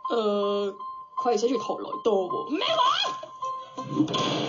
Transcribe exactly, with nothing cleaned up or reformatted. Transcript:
誒，佢係寫住唐來多喎。咩話？